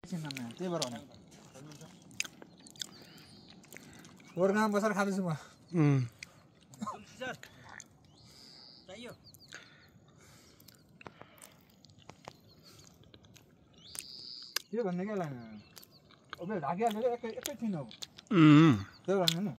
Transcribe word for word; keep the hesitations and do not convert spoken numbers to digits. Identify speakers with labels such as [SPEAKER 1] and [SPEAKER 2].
[SPEAKER 1] त्यही भएर होला गोरगाउँमा बसेर खाँदैछु म के भन्ने क्या लाग्यो अब ढाकिहाल्यो क्या एकै एकैछिन हो त्यो भन्नु नि